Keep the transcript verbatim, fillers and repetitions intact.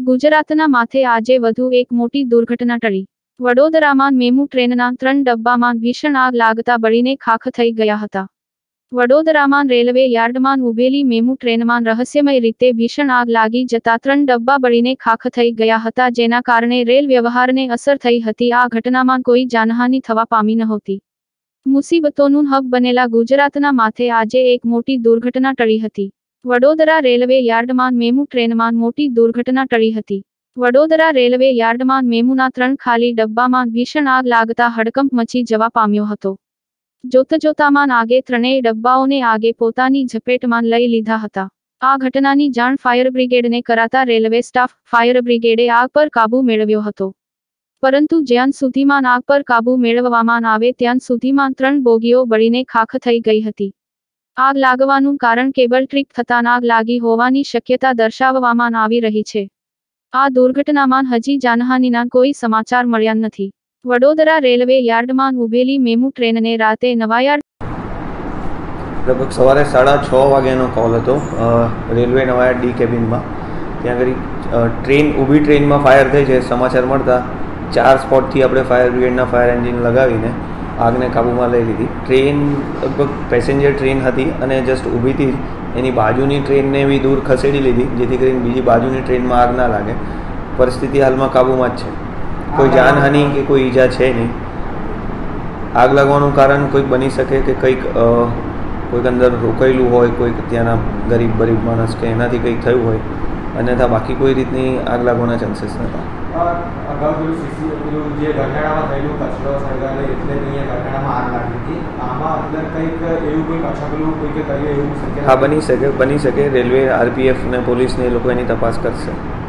ગુજરાતના માથે આજે વધુ એક મોટી દુર્ઘટના ટળી. વડોદરામાં મેમુ ટ્રેનના ત્રણ ડબ્બામાં ભીષણ આગ લાગતા બળીને ખાખ થઈ ગયા હતા. વડોદરામાં રેલવે યાર્ડમાં ઉભેલી મેમુ ટ્રેનમાં રહસ્યમય રીતે ભીષણ આગ લાગી જતા ત્રણ ડબ્બા બળીને ખાખ થઈ ગયા હતા, જેના કારણે રેલ વ્યવહારને અસર થઈ હતી. આ ઘટનામાં કોઈ જાનહાનિ થવા પામી નહોતી. મુસીબતોનું હબ બનેલા ગુજરાતના માથે આજે એક મોટી દુર્ઘટના ટળી હતી. વડોદરા રેલવે યાર્ડમાં મેમુ ટ્રેનમાં મોટી દુર્ઘટના ટળી હતી. વડોદરા રેલવે યાર્ડમાં મેમુના ત્રણ ખાલી ડબ્બામાં ભીષણ આગ લાગતા હડકંપ મચી જવા પામ્યો હતો. જોતજોતામાં આગે ત્રણેય ડબ્બાઓને આગે પોતાની ઝપેટમાં લઈ લીધા હતા. આ ઘટનાની જાણ ફાયર બ્રિગેડને કરાતા રેલવે સ્ટાફ, ફાયર બ્રિગેડે આગ પર કાબૂ મેળવ્યો હતો. પરંતુ જ્યાં સુધીમાં આગ પર કાબૂ મેળવવામાં આવે ત્યાં સુધીમાં ત્રણ બોગીઓ બળીને ખાખ થઈ ગઈ હતી. આગ લાગવાનું કારણ કેબલ ટ્રીપ થતાં આગ લાગી હોવાની શક્યતા દર્શાવવામાં આવી રહી છે. આ દુર્ઘટનામાં હજી જાનહાનિના કોઈ સમાચાર મળ્યા નથી. વડોદરા રેલવે યાર્ડમાં ઉભેલી મેમુ ટ્રેનને રાતે નવાયાર્ડ લગભગ સવારે સાડા છ વાગ્યાનો કોલ હતો રેલવે નવાયાર્ડ ડી કેબિનમાં. ત્યાં આગળ ટ્રેન ઊભી ટ્રેનમાં ફાયર થઈ છે સમાચાર મળતા ચાર સ્પોટથી આપણે ફાયર બ્રિગેડના ફાયર એન્જિન લગાવીને આગને કાબૂમાં લઈ લીધી. ટ્રેન લગભગ પેસેન્જર ટ્રેન હતી અને જસ્ટ ઊભીથી એની બાજુની ટ્રેનને બી દૂર ખસેડી લીધી, જેથી કરીને બીજી બાજુની ટ્રેનમાં આગ ના લાગે. પરિસ્થિતિ હાલમાં કાબૂમાં જ છે. કોઈ જાનહાનિ કે કોઈ ઈજા છે નહીં. આગ લાગવાનું કારણ કોઈક બની શકે કે કંઈક કોઈક અંદર રોકાયેલું હોય, કોઈક ત્યાંના ગરીબ ગરીબ માણસ કે એનાથી કંઈક થયું હોય, અન્યથા બાકી કોઈ રીતની આગ લાગવાના ચાન્સીસ નહોતા. અગાઉ પેલું સીસી પેલું જે ગરનાળામાં થયેલું કચરો સળગાવે એટલે અહીંયા ગરનાળામાં આગ લાગી હતી. આમાં અંદર કંઈક એવું કંઈક અછગલું કોઈકે કર્યું એવું શક્ય? હા, બની શકે બની શકે રેલવે, આરપીએફ ને પોલીસને એ લોકો એની તપાસ કરશે.